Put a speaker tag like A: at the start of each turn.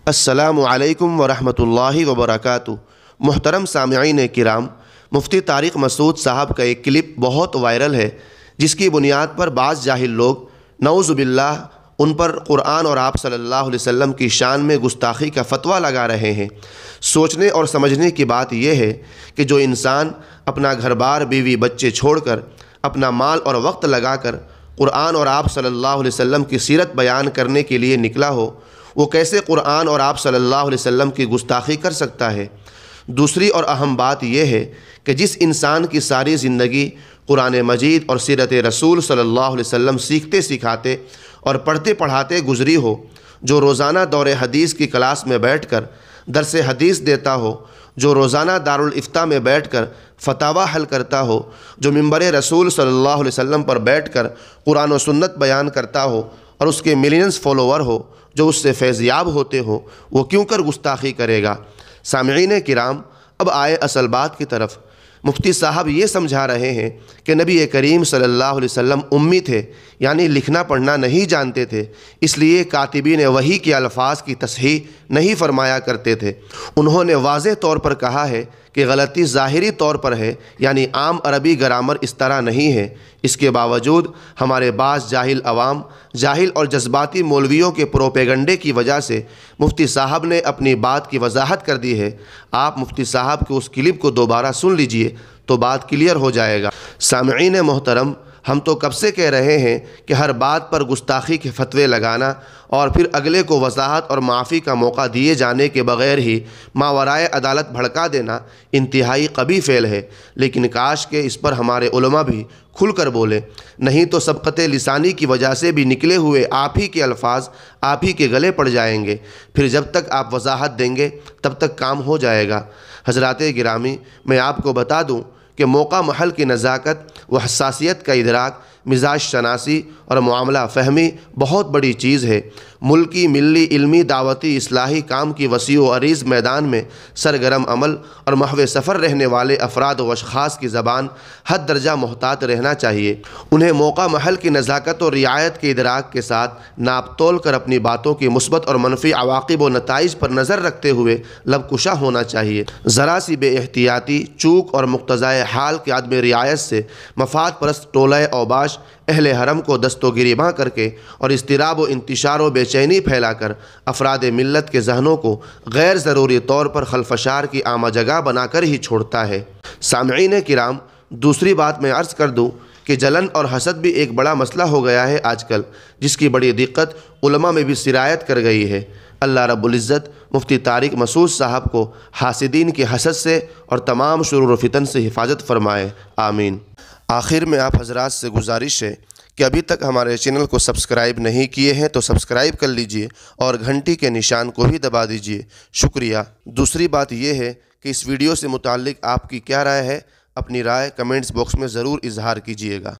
A: السلام علیکم ورحمۃ اللہ وبرکاتہ۔ محترم سامعین کرام، مفتی طارق مسعود صاحب کا ایک کلپ بہت وائرل ہے، جس کی بنیاد پر بعض جاہل لوگ نعوذ باللہ ان پر قرآن اور آپ صلی اللہ علیہ وسلم کی شان میں گستاخی کا فتویٰ لگا رہے ہیں۔ سوچنے اور سمجھنے کی بات یہ ہے کہ جو انسان اپنا گھر بار، بیوی بچے چھوڑ کر، اپنا مال اور وقت لگا کر قرآن اور آپ صلی اللہ علیہ وسلم کی سیرت بیان کرنے کے لیے نکلا ہو، وہ کیسے قرآن اور آپ صلی اللہ علیہ وسلم کی گستاخی کر سکتا ہے؟ دوسری اور اہم بات یہ ہے کہ جس انسان کی ساری زندگی قرآن مجید اور سیرت رسول صلی اللہ علیہ وسلم سیکھتے سکھاتے اور پڑھتے پڑھاتے گزری ہو، جو روزانہ دور حدیث کی کلاس میں بیٹھ کر درس حدیث دیتا ہو، جو روزانہ دارالافتاء میں بیٹھ کر فتاوی حل کرتا ہو، جو منبر رسول صلی اللہ علیہ وسلم پر بیٹھ کر قرآن و سنت بیان کرتا ہو اور اس کے ملینز فالوور ہو، جو اس سے فیض یاب ہوتے ہو، وہ کیوں کر گستاخی کرے گا؟ سامعین کرام، اب آئے اصل بات کی طرف۔ مفتی صاحب یہ سمجھا رہے ہیں کہ نبی کریم صلی اللہ علیہ وسلم امی تھے، یعنی لکھنا پڑھنا نہیں جانتے تھے، اس لیے کاتبین وحی کے الفاظ کی تصحیح نہیں فرمایا کرتے تھے۔ انہوں نے واضح طور پر کہا ہے کہ غلطی ظاہری طور پر ہے، یعنی عام عربی گرامر اس طرح نہیں ہے۔ اس کے باوجود ہمارے بعض جاہل عوام، جاہل اور جذباتی مولویوں کے پروپیگنڈے کی وجہ سے مفتی صاحب نے اپنی بات کی وضاحت کر دی ہے۔ آپ مفتی صاحب کے اس کلپ کو دوبارہ سن لیجئے تو بات کلیئر ہو جائے گا۔ سامعین محترم، ہم تو کب سے کہہ رہے ہیں کہ ہر بات پر گستاخی کے فتوے لگانا اور پھر اگلے کو وضاحت اور معافی کا موقع دیے جانے کے بغیر ہی ماورائے عدالت بھڑکا دینا انتہائی قبیح فعل ہے، لیکن کاش کہ اس پر ہمارے علماء بھی کھل کر بولے، نہیں تو سبقت لسانی کی وجہ سے بھی نکلے ہوئے آپ ہی کے الفاظ آپ ہی کے گلے پڑ جائیں گے۔ پھر جب تک آپ وضاحت دیں گے تب تک کام ہو جائے گا۔ حضرات گرامی، میں آپ کو بتا دوں کہ موقع محل کی نزاکت و حساسیت کا ادراک، مزاج شناسی اور معاملہ فہمی بہت بڑی چیز ہے۔ ملکی، ملی، علمی، دعوتی، اصلاحی کام کی وسیع و عریض میدان میں سرگرم عمل اور محو سفر رہنے والے افراد و اشخاص کی زبان حد درجہ محتاط رہنا چاہیے۔ انہیں موقع محل کی نزاکت اور رعایت کے ادراک کے ساتھ ناپ تول کر اپنی باتوں کی مثبت اور منفی عواقب و نتائج پر نظر رکھتے ہوئے لب کشا ہونا چاہیے۔ ذرا سی بے احتیاطی، چوک اور مقتضائے حال کی عدم رعایت سے مفاد پرست ٹولہ اوباش اہل حرم کو دست و گریباں کر کے اور اضطراب و انتشار و بے چینی پھیلا کر افراد ملت کے ذہنوں کو غیر ضروری طور پر خلفشار کی عامہ جگہ بنا کر ہی چھوڑتا ہے۔ سامعین کرام، دوسری بات میں عرض کر دوں کہ جلن اور حسد بھی ایک بڑا مسئلہ ہو گیا ہے آج کل، جس کی بڑی دقت علماء میں بھی سرایت کر گئی ہے۔ اللہ رب العزت مفتی طارق مسعود صاحب کو حاسدین کے حسد سے اور تمام شرور و فتن سے حفاظت فرمائے، آمین۔ آخر میں آپ حضرات سے گزارش ہے کہ ابھی تک ہمارے چینل کو سبسکرائب نہیں کیے ہیں تو سبسکرائب کر لیجئے اور گھنٹی کے نشان کو بھی دبا دیجئے، شکریہ۔ دوسری بات یہ ہے کہ اس ویڈیو سے متعلق آپ کی کیا رائے ہے؟ اپنی رائے کمنٹس باکس میں ضرور اظہار کیجئے گا۔